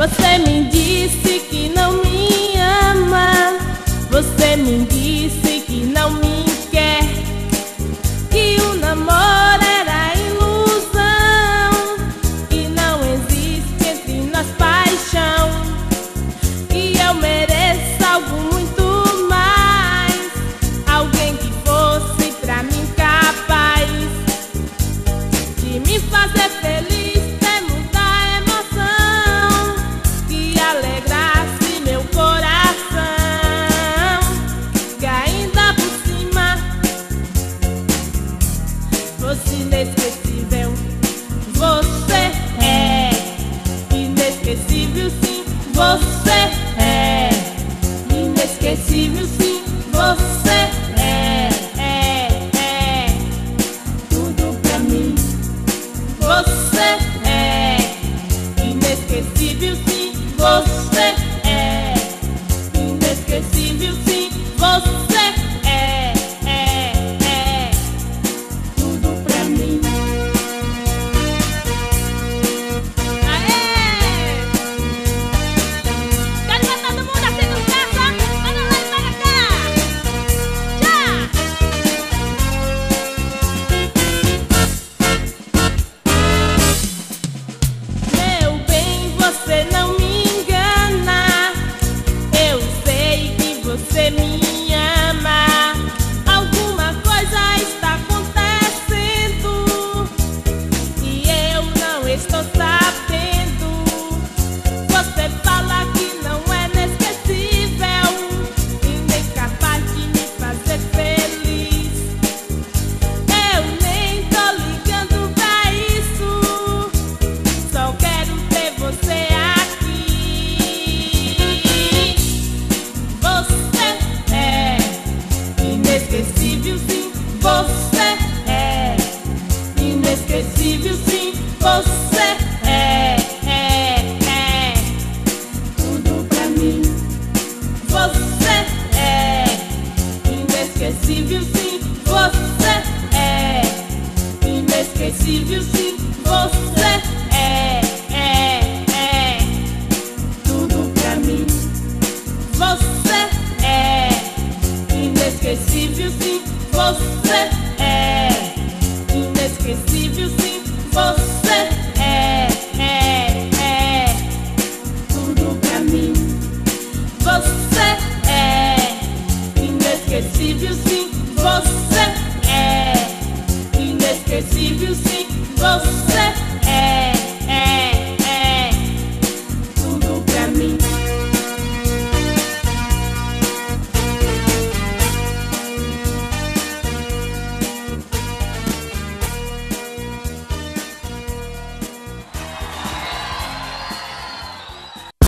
Você me disse que não me ama, você me disse que não me quer, que o namoro era ilusão, que não existe entre nós paixão, que eu mereço algo muito mais, alguém que fosse pra mim capaz de me fazer feliz. Inesquecível, você é inesquecível, sim, você é inesquecível, sim, você é tudo pra mim. Você é inesquecível, sim, você é inesquecível, sim, você você não me engana, eu sei que você me ama. Alguma coisa está acontecendo e eu não estou sabendo. Você fala que não é inesquecível e nem capaz de me fazer feliz. Eu nem tô ligando pra isso, só quero ter você. Inesquecível, sim, você é inesquecível, sim, você é tudo pra mim. Você é inesquecível, sim, você é inesquecível, sim, você é tudo pra mim. Você é inesquecível, sim, você é inesquecível, sim, você é tudo pra mim. Você é inesquecível, sim, você é inesquecível, sim, você